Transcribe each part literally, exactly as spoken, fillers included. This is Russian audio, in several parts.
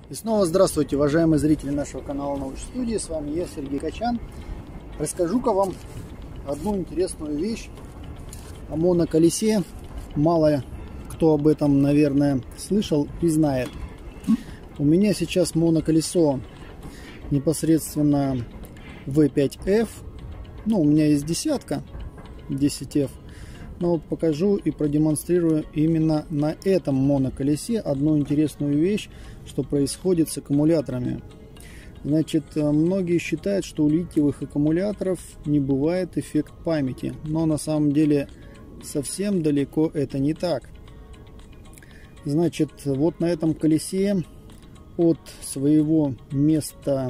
И снова здравствуйте, уважаемые зрители нашего канала Научной студии. С вами я, Сергей Качан. Расскажу-ка вам одну интересную вещь о моноколесе. Мало кто об этом, наверное, слышал и знает. У меня сейчас моноколесо непосредственно вэ пять эф. Ну, у меня есть десятка, десять эф. Но покажу и продемонстрирую именно на этом моноколесе одну интересную вещь, что происходит с аккумуляторами. Значит, многие считают, что у литиевых аккумуляторов не бывает эффект памяти, но на самом деле совсем далеко это не так. Значит, вот на этом колесе от своего места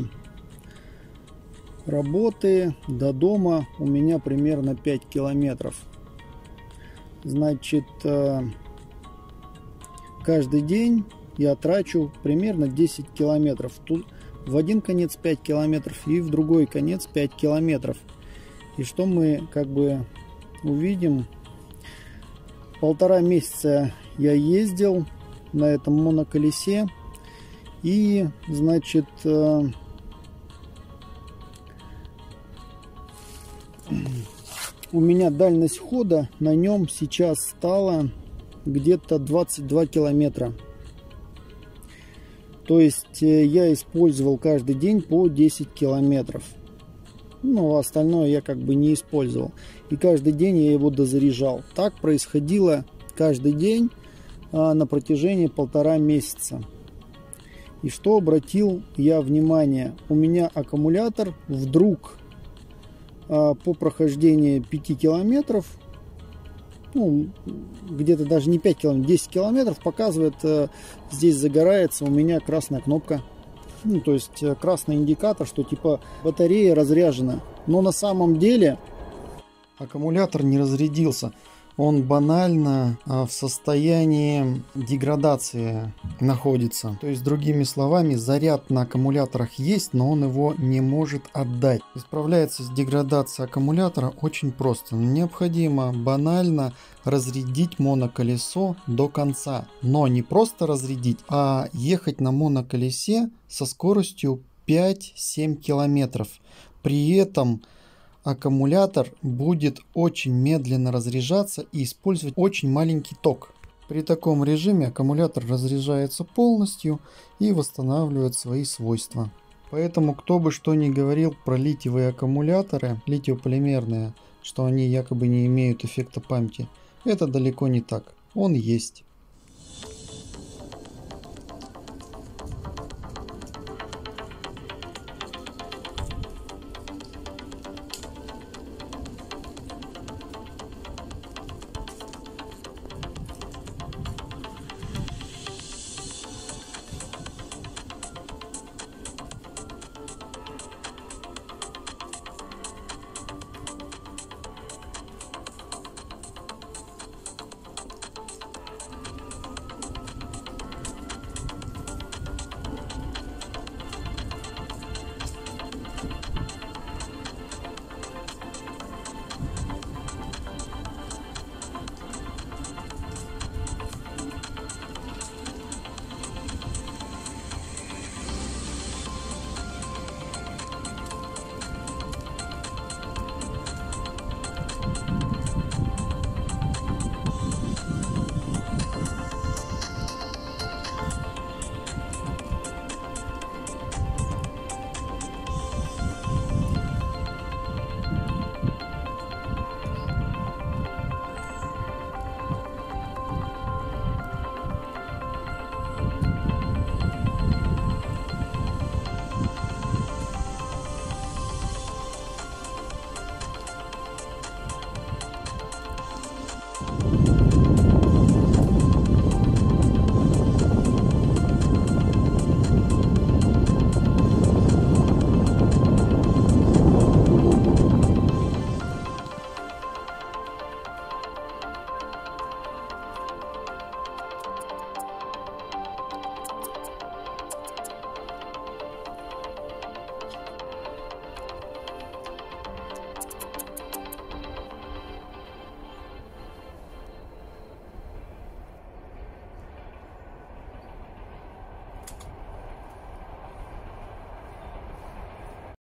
работы до дома у меня примерно пять километров. Значит, каждый день я трачу примерно десять километров. Тут в один конец пять километров и в другой конец пять километров. И что мы как бы увидим? Полтора месяца я ездил на этом моноколесе. И, значит, у меня дальность хода на нем сейчас стала где-то двадцать два километра. То есть я использовал каждый день по десять километров. Ну, остальное я как бы не использовал. И каждый день я его дозаряжал. Так происходило каждый день а, на протяжении полтора месяца. И что обратил я внимание? У меня аккумулятор вдруг по прохождении пяти километров, ну, где-то даже не пять километров, десять километров, показывает, здесь загорается у меня красная кнопка. Ну, то есть красный индикатор, что типа батарея разряжена. Но на самом деле аккумулятор не разрядился. Он банально в состоянии деградации находится. То есть, другими словами, заряд на аккумуляторах есть, но он его не может отдать. Справляется с деградацией аккумулятора очень просто. Необходимо банально разрядить моноколесо до конца. Но не просто разрядить, а ехать на моноколесе со скоростью пять-семь километров. При этом аккумулятор будет очень медленно разряжаться и использовать очень маленький ток. При таком режиме аккумулятор разряжается полностью и восстанавливает свои свойства. Поэтому, кто бы что ни говорил про литиевые аккумуляторы, литиополимерные, что они якобы не имеют эффекта памяти, это далеко не так. Он есть.